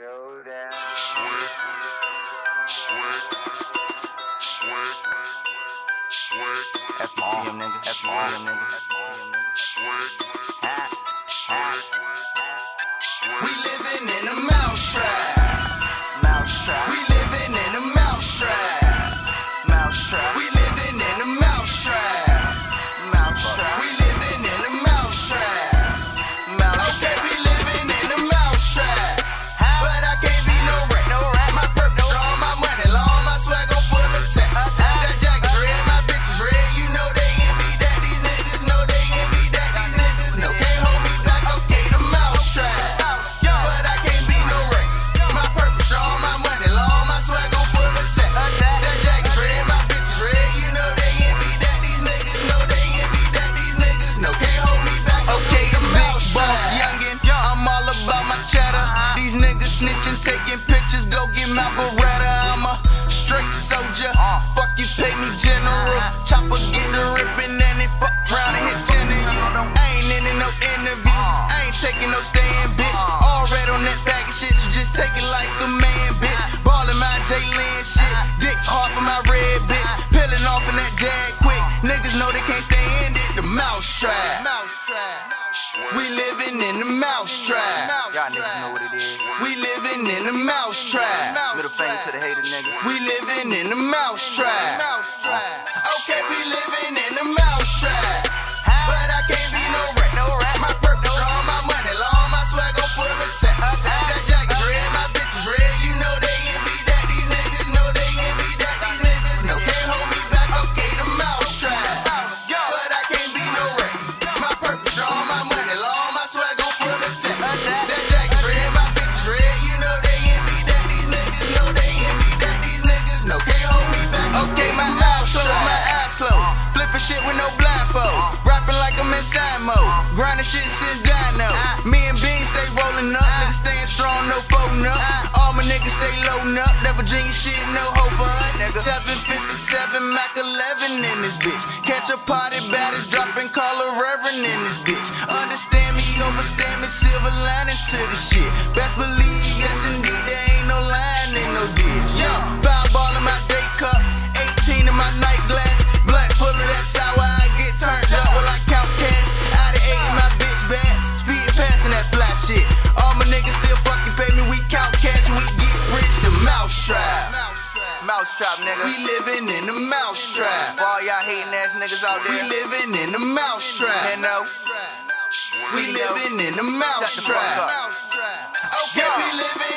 Showdown. That's my nigga. That's my nigga. We living in a mousetrap. Mousetrap. We living in a mousetrap. Mousetrap. We living in a mousetrap. Mousetrap. We living in a mousetrap. Okay, we living in a mousetrap. But I can't be no rat. My purpose, all my money, all my swag on full attack. That jacket red, my bitches red. You know they envy that. These niggas know they envy that. These niggas know can't hold me back. Okay, the mousetrap. But I can't be no rat. My purpose, all my money, all my swag on full attack. That jacket red, my bitches red. You know they envy that. These niggas know they envy that. These niggas know can't hold me back. Okay, a big boss youngin'. I'm all about my cheddar. These niggas snitching, taking pictures. Go get my Beretta. I'm a straight soldier. Fuck you, pay me general. Chopper get the rippin' and they fuck around and hit 10 of you. I ain't in no interviews. I ain't taking no stand, bitch. All red on that bag of shit. You just take it like a man, bitch. Ballin' my J-Land shit. Dick hard for my red bitch. Peeling off in that jag quick. Niggas know they can't stand it. The mousetrap. We living in the mousetrap. Y'all niggas know what it is. We living in the mousetrap. Little finger to the hater nigga. We living in the mousetrap. Okay, we living in the mousetrap. But I can't be no rat. My purpose, all my money, all my swag on full attack. That jacket red, my bitches red. You know they envy that. These niggas know they envy that. These niggas know can't hold me back. Okay, the mousetrap. But I can't be no rat. My purpose, all my money, all my swag on full attack. That jacket red, my bitches red. You know they envy that. These niggas know they envy that. These niggas know can't hold me back. Okay, my eyes closed, my eyes closed. Flipping shit with no blindfold. Rapping like I'm inside mode. Grinding shit since Dino. Me and Bean stay rolling up. Niggas staying strong, no folding up. All my niggas stay loading up. That Virginia shit, no hope for us. 757 Mac 11 in this bitch. Catch a party, baddest dropping, call a reverend in this bitch. Understand me, overstand me, silver lining to the shit. Best believe, yes indeed, there ain't no line in no ditch. Young, fireball in my day cup, 18 in my night glass. Black full of that sour, I get turned up while I count cash. Out of 8 in my bitch bag, speed passing that flat shit. All my niggas still fucking pay me, we count cash and we get rich. The mousetrap. Mousetrap nigga. We living in the mousetrap. For all y'all hating ass niggas out We there. living in the mousetrap. You know. We living in the mousetrap. Okay, we living